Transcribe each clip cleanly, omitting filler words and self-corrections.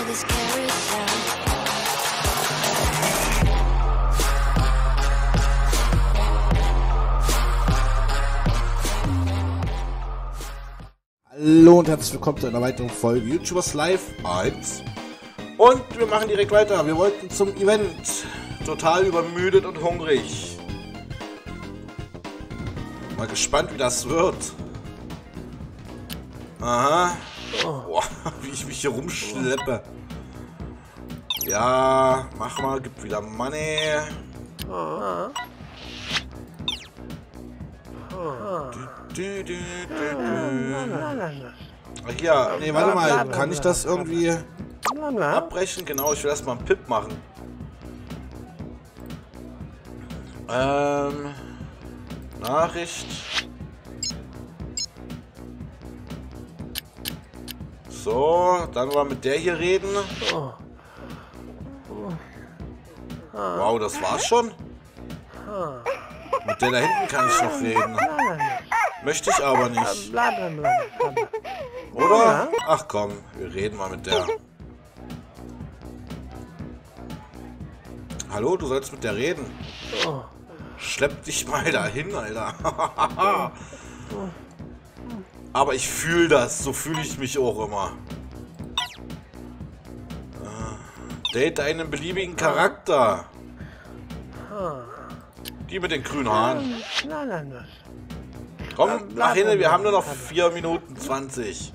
this carousel. Hallo und herzlich willkommen zu einer weiteren Folge YouTubers Live 1. Und wir machen direkt weiter. Wir wollten zum Event. Total übermüdet und hungrig. Mal gespannt, wie das wird. Aha. Boah, wie ich mich hier rumschleppe. Ja, mach mal, gib wieder Money. Ach ja, nee, warte mal, kann ich das irgendwie abbrechen? Genau, ich will erstmal einen Pip machen. Nachricht. So, dann mal mit der hier reden. Wow, das war's schon? Mit der da hinten kann ich noch reden. Möchte ich aber nicht. Oder? Ach komm, wir reden mal mit der. Hallo, du sollst mit der reden. Schlepp dich mal dahin, Alter. Aber ich fühle das. So fühle ich mich auch immer. Date einen beliebigen Charakter. Die mit den grünen Haaren. Komm, nach hinten, wir haben nur noch 4 Minuten 20.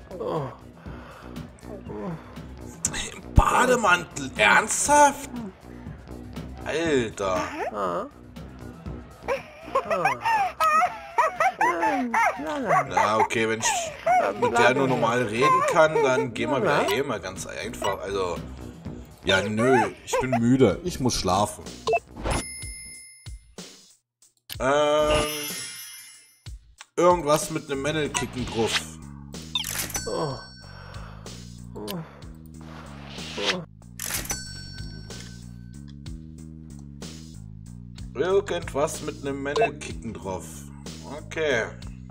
Im Bademantel? Ernsthaft? Alter. Na, okay, wenn ich mit der nur normal reden kann, dann gehen wir wieder mal ganz einfach. Also, ja, nö, ich bin müde. Ich muss schlafen. Irgendwas mit einem Männelkicken drauf. Irgendwas mit einem Männelkicken drauf. Okay.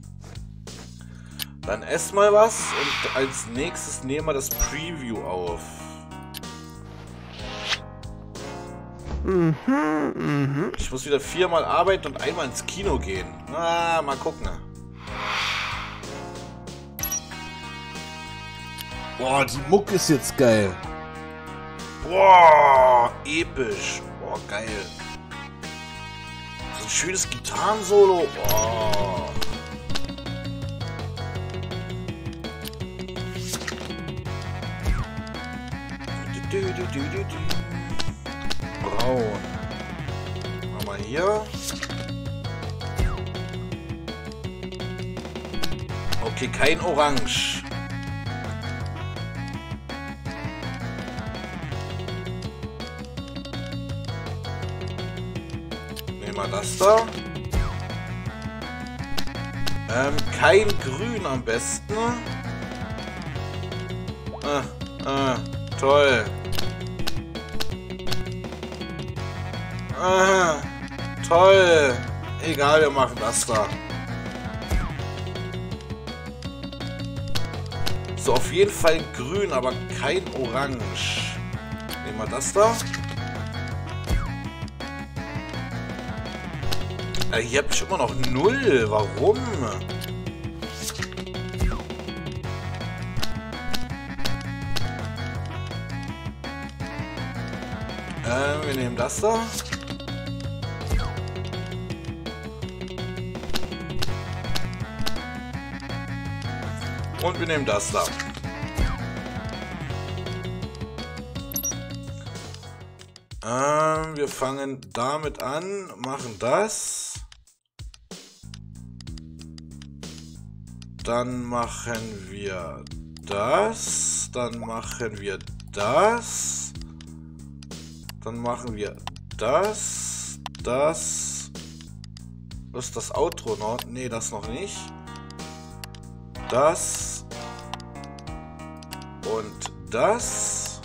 Dann ess mal was und als nächstes nehmen wir das Preview auf. Ich muss wieder 4-mal arbeiten und einmal ins Kino gehen. Ah, mal gucken. Boah, die Mucke ist jetzt geil. Boah, episch. Boah, geil. So ein schönes Gitarrensolo. Boah. Braun. Machen wir hier. Okay, kein Orange. Nehmen wir das da. Kein Grün am besten. Toll. Toll. Egal, wir machen das da. So, auf jeden Fall grün, aber kein Orange. Nehmen wir das da. Hier habe ich immer noch 0. Warum? Wir nehmen das da. Und wir nehmen das da. Wir fangen damit an, machen das. Dann machen wir das. Dann machen wir das. Dann machen wir das. Das. Das ist das Outro noch. Nee, das noch nicht. Das. Und das.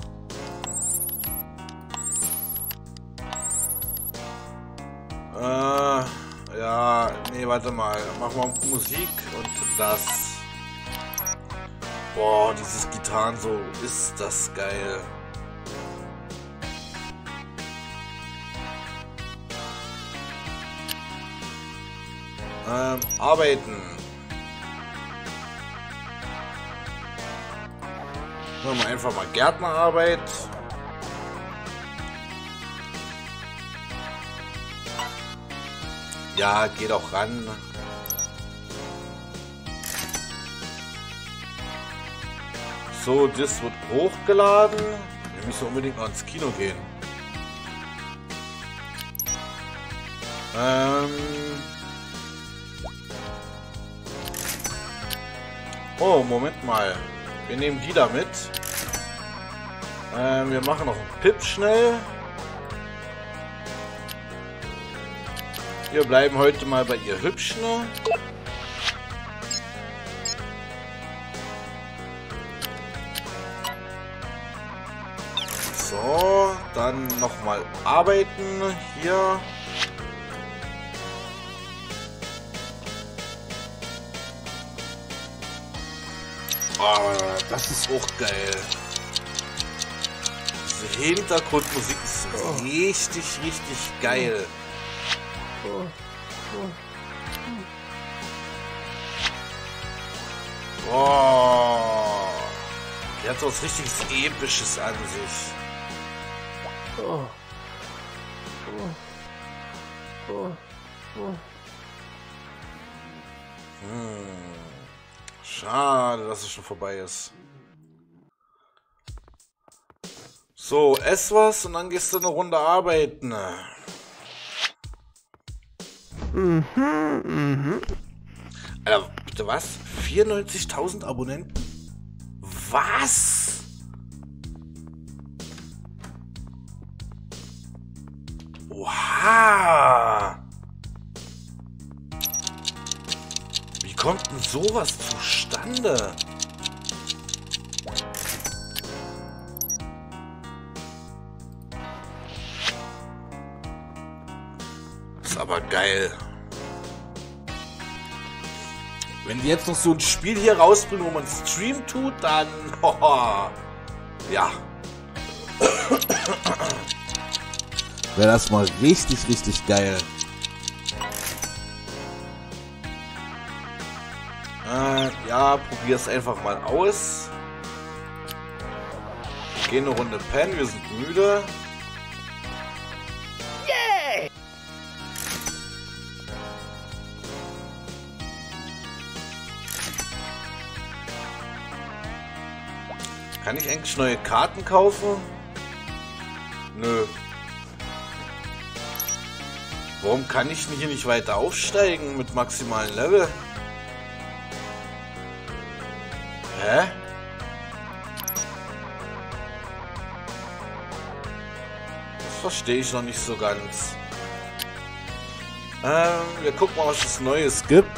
Ja, nee, warte mal. Machen wir Musik und das. Boah, dieses Gitarren so ist das geil. Arbeiten. Machen wir einfach mal Gärtnerarbeit. Ja, geht auch ran. So, das wird hochgeladen. Wir müssen unbedingt noch ins Kino gehen. Oh, Moment mal. Wir nehmen die da mit. Wir machen noch einen Pip schnell. Wir bleiben heute mal bei ihr Hübschen. So, dann nochmal arbeiten hier. Oh, das ist auch geil. Diese Hintergrundmusik ist richtig, richtig geil. Boah. Die hat so was richtig Episches an sich. Schade, dass es schon vorbei ist. So, ess was und dann gehst du eine Runde arbeiten. Alter, bitte was? 94.000 Abonnenten? Was? Wow! Wie kommt denn sowas zustande? Ist aber geil. Wenn die jetzt noch so ein Spiel hier rausbringen, wo man Stream tut, dann... Oh, ja. Wäre das mal richtig, richtig geil. Ja, probier's einfach mal aus. Wir gehen eine Runde pennen, wir sind müde. Yay! Kann ich eigentlich neue Karten kaufen? Nö. Warum kann ich hier nicht weiter aufsteigen mit maximalen Level? Hä? Das verstehe ich noch nicht so ganz. Wir gucken mal, was es Neues gibt.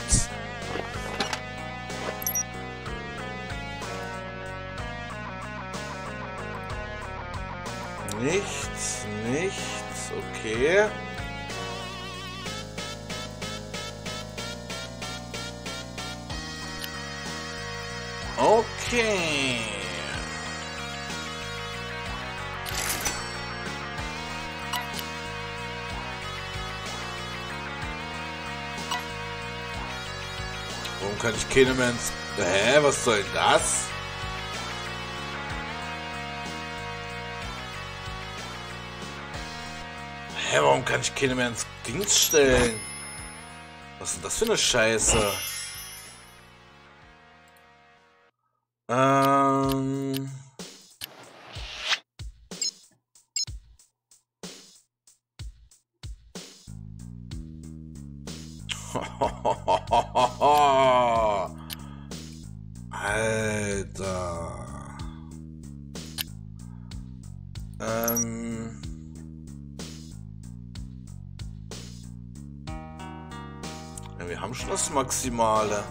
Nichts, nichts, okay. Okay. Warum kann ich keine mehr ins... Hä, was soll das? Hä, warum kann ich keine mehr ins Dings stellen? Was ist denn das für eine Scheiße? Alter. Ja, wir haben schon das Maximale.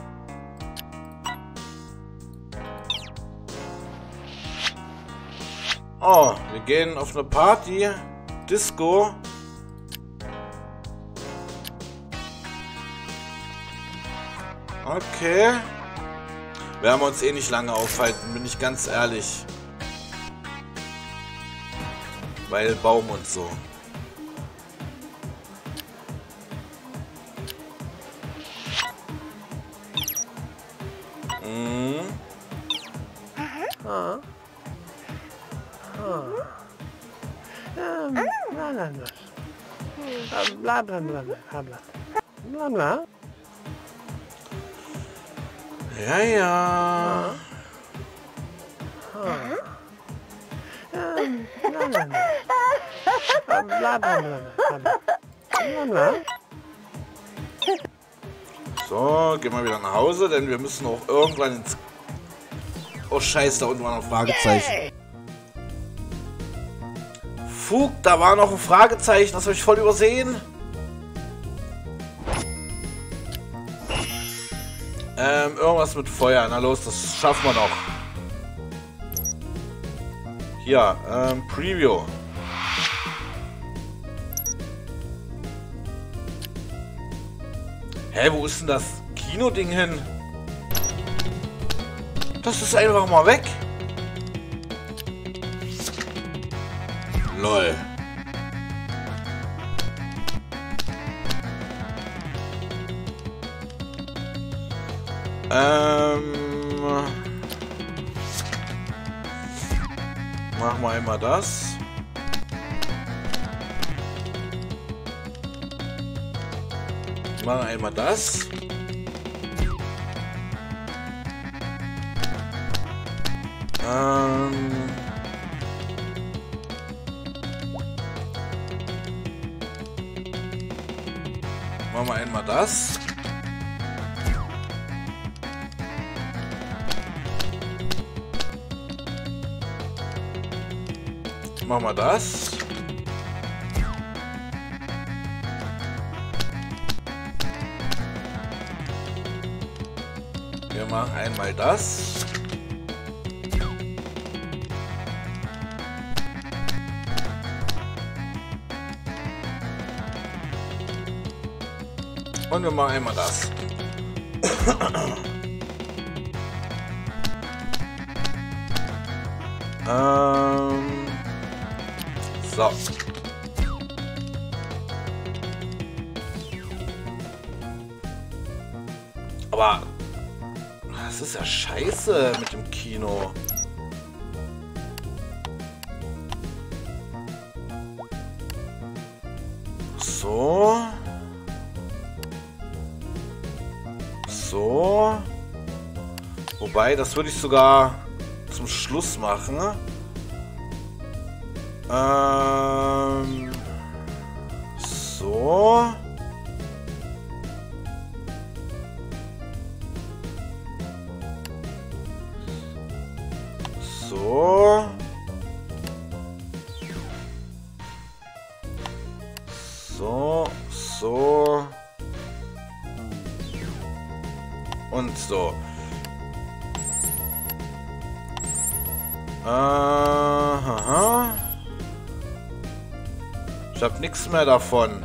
Oh, wir gehen auf eine Party. Disco. Okay. Werden wir uns eh nicht lange aufhalten, bin ich ganz ehrlich. Weil Baum und so. Bla bla bla bla bla. Bla bla. Ja, ja. Bla bla bla. Bla bla bla bla. Bla bla. So, gehen wir wieder nach Hause, denn wir müssen auch irgendwann ins... Oh, scheiße, da unten war noch ein Fragezeichen. Fug, da war noch ein Fragezeichen, das habe ich voll übersehen. Irgendwas mit Feuer. Na los, das schaffen wir noch. Hier, Preview. Hä, wo ist denn das Kino-Ding hin? Das ist einfach mal weg. Lol. Machen wir einmal das. Machen einmal das. Machen wir einmal das. Machen wir das. Wir machen einmal das. Und wir machen einmal das. So. Aber das ist ja scheiße mit dem Kino. So. So. Wobei, das würde ich sogar zum Schluss machen. So. So. So. So. Und so. Aha. Ich hab nichts mehr davon.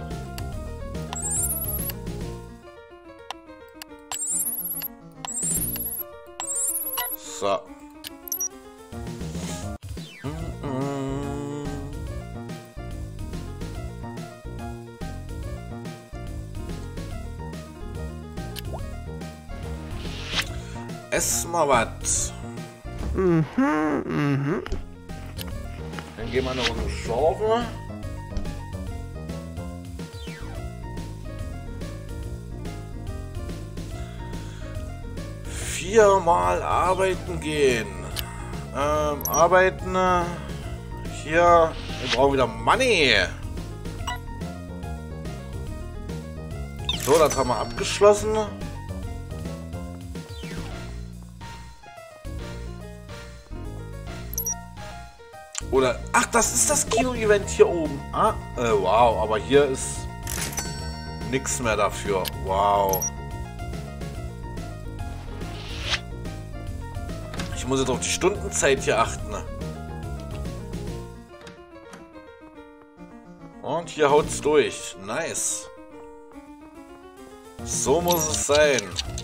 So. Ess mal was. Dann gehen wir eine Runde Schaufeln. Viermal arbeiten gehen. Arbeiten. Hier. Wir brauchen wieder Money. So, das haben wir abgeschlossen. Oder, ach, das ist das Kino-Event hier oben. Ah, wow, aber hier ist nichts mehr dafür. Wow. Ich muss jetzt auf die Stundenzeit hier achten. Und hier haut's durch. Nice. So muss es sein.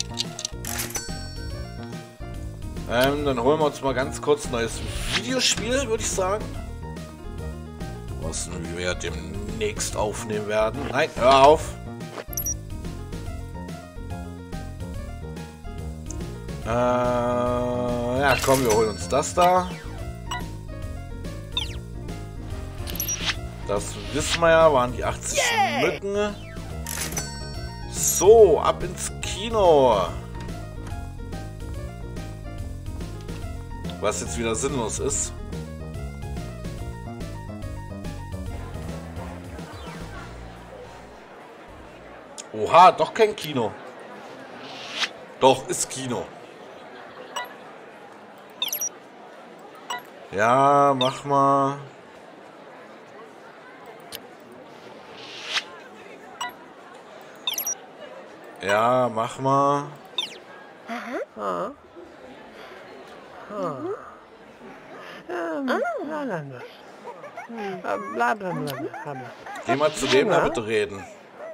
Dann holen wir uns mal ganz kurz ein neues Videospiel, würde ich sagen. Was wir demnächst aufnehmen werden. Nein, hör auf. Ja, komm, wir holen uns das da. Das wissen wir ja, waren die 80 Mücken. So, ab ins Kino. Was jetzt wieder sinnlos ist. Oha, doch kein Kino. Doch, ist Kino. Ja, mach mal. Ja, mach mal. Geh mal zu dem da bitte reden.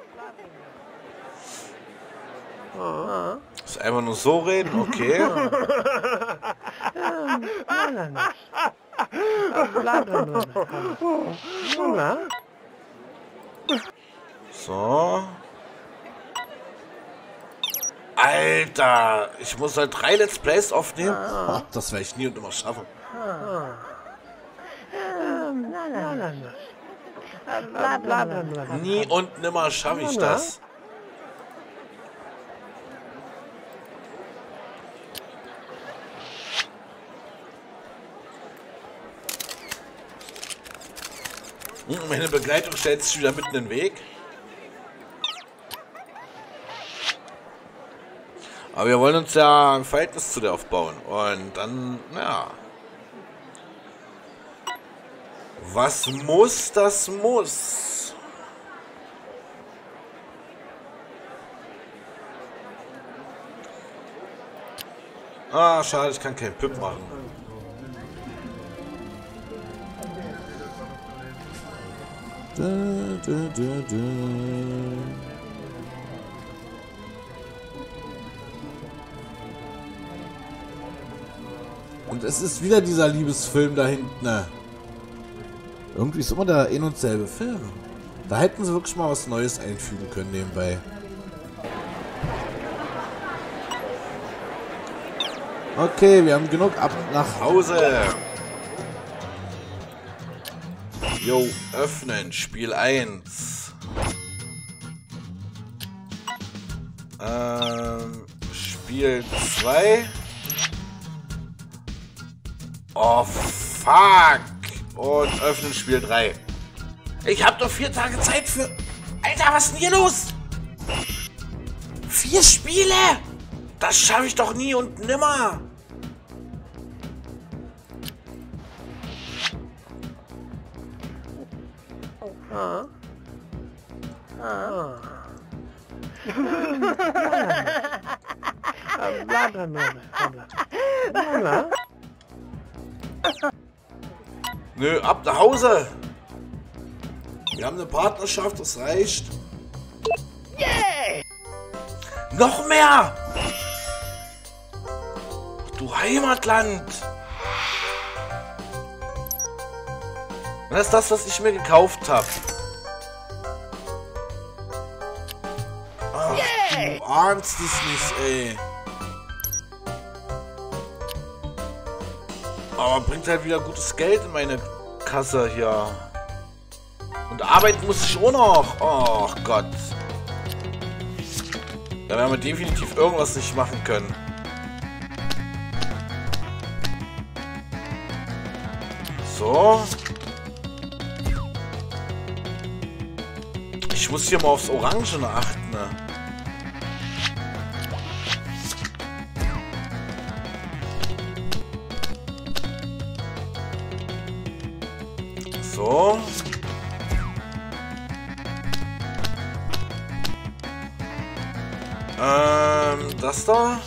Ist einfach nur so reden, okay. So. Alter, ich muss halt 3 Let's Plays aufnehmen. Oh, das werde ich nie und immer schaffen. Nie und nimmer schaffe ich das. Meine Begleitung stellt sich wieder mitten in den Weg. Aber wir wollen uns ja ein Verhältnis zu der aufbauen. Und dann, ja. Was muss, das muss. Ah, schade, ich kann keinen Pip machen. Und es ist wieder dieser Liebesfilm da hinten. Ne? Irgendwie ist immer der ein und selbe Film. Da hätten sie wirklich mal was Neues einfügen können nebenbei. Okay, wir haben genug, ab nach Hause. Jo, öffnen, Spiel 1. Spiel 2. Oh, fuck. Und öffnen Spiel 3. Ich hab doch 4 Tage Zeit für... Alter, was ist denn hier los? 4 Spiele? Das schaffe ich doch nie und nimmer. Nö, ab nach Hause. Wir haben eine Partnerschaft, das reicht. Noch mehr! Du Heimatland! Das ist das, was ich mir gekauft habe. Ach, du ahnst es nicht, ey. Aber bringt halt wieder gutes Geld in meine Kasse hier. Und arbeiten muss ich auch noch. Oh Gott. Da werden wir definitiv irgendwas nicht machen können. So. Ich muss hier mal aufs Orangene achten, ne? So. Das da.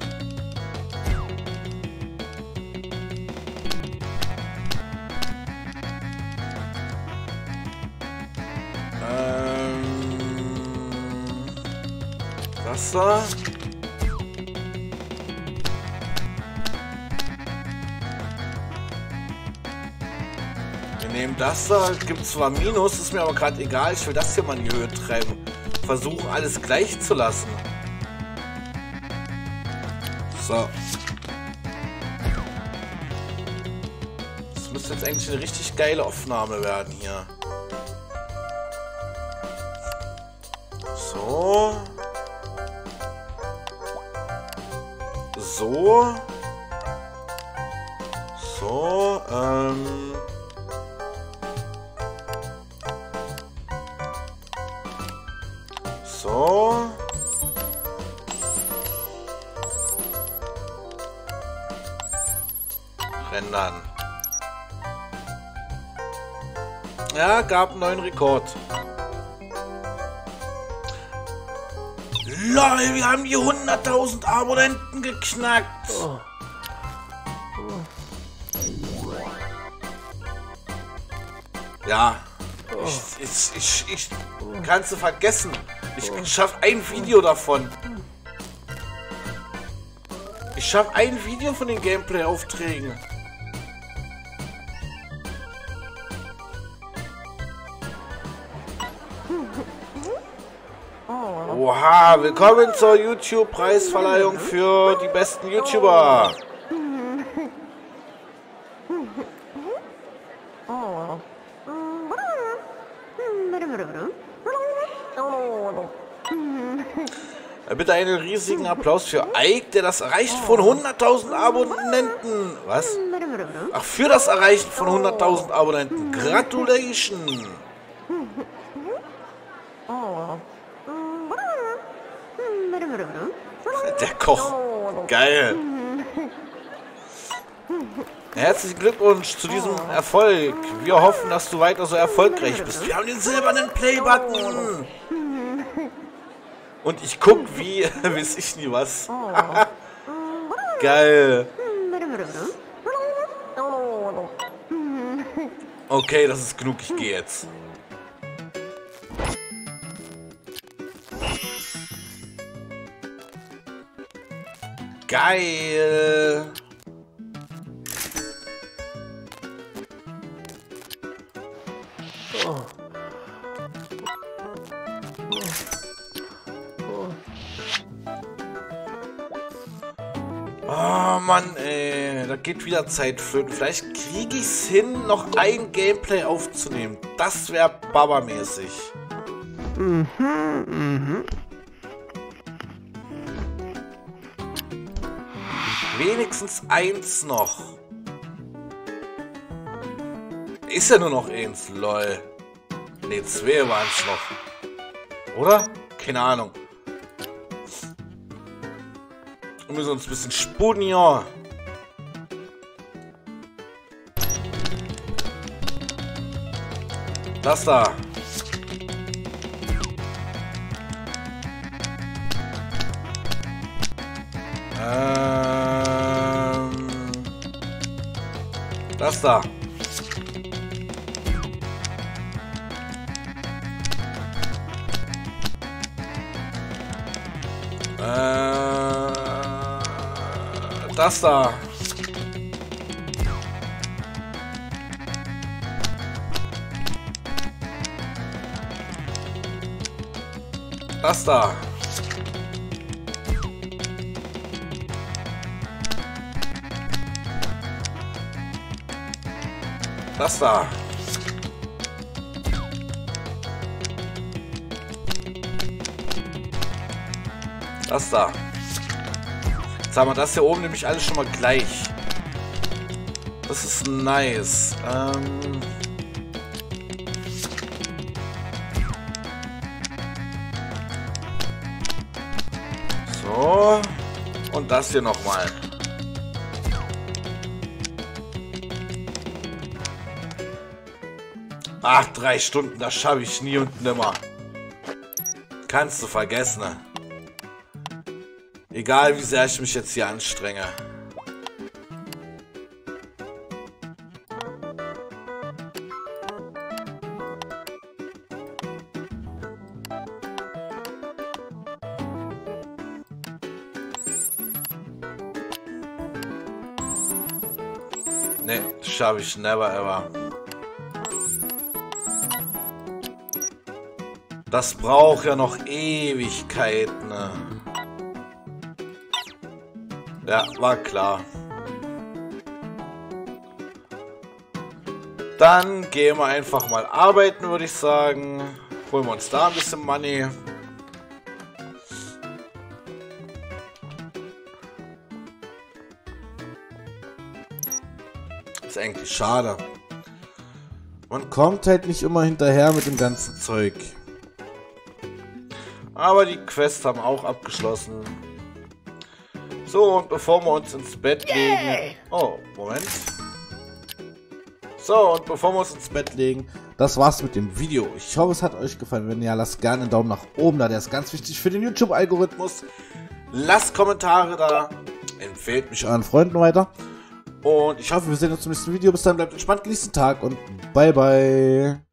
Das da. Wir nehmen das da. Gibt zwar Minus, ist mir aber gerade egal. Ich will das hier mal in die Höhe treiben. Versuchen alles gleich zu lassen. So. Das müsste jetzt eigentlich eine richtig geile Aufnahme werden hier. So. So. So, so. Rendern. Ja, gab einen neuen Rekord. LOL, wir haben die 100.000 Abonnenten geknackt. Oh. Ja, ich kannst du vergessen. Ich schaff ein Video davon. Ich schaff ein Video von den Gameplay-Aufträgen. Oha, willkommen zur YouTube-Preisverleihung für die besten YouTuber. Bitte einen riesigen Applaus für Ike, der das Erreichen von 100.000 Abonnenten. Was? Ach, für das Erreichen von 100.000 Abonnenten. Gratulation. Der Koch. Geil. Herzlichen Glückwunsch zu diesem Erfolg. Wir hoffen, dass du weiter so erfolgreich bist. Wir haben den silbernen Play-Button. Und ich guck, wie weiß ich nie was. Geil. Okay, das ist genug. Ich gehe jetzt. Geil. Oh Mann, ey, da geht wieder Zeit für. Vielleicht kriege ich es hin, noch ein Gameplay aufzunehmen. Das wäre Baba-mäßig. Wenigstens eins noch. Ist ja nur noch eins, lol. Ne, 2 waren es noch. Oder? Keine Ahnung. Wir müssen uns ein bisschen sputen, ja. Das da. Das da. Das da. Das da. Das da. Das da. Jetzt haben wir das hier oben nämlich alles schon mal gleich. Das ist nice. So. Und das hier nochmal. Ach, 3 Stunden, das schaffe ich nie und nimmer. Kannst du vergessen. Egal, wie sehr ich mich jetzt hier anstrenge. Ne, schaffe ich never ever. Das braucht ja noch Ewigkeiten. Ne? Ja, war klar. Dann gehen wir einfach mal arbeiten, würde ich sagen. Holen wir uns da ein bisschen Money. eigentlich schade. Man kommt halt nicht immer hinterher mit dem ganzen Zeug. Aber die Quests haben auch abgeschlossen. So, und bevor wir uns ins Bett legen... Oh, Moment. So, und bevor wir uns ins Bett legen, das war's mit dem Video. Ich hoffe, es hat euch gefallen. Wenn ja, lasst gerne einen Daumen nach oben da. Der ist ganz wichtig für den YouTube-Algorithmus. Lasst Kommentare da. Empfehlt mich euren Freunden weiter. Und ich hoffe, wir sehen uns im nächsten Video. Bis dann, bleibt entspannt, genießt den Tag und bye bye.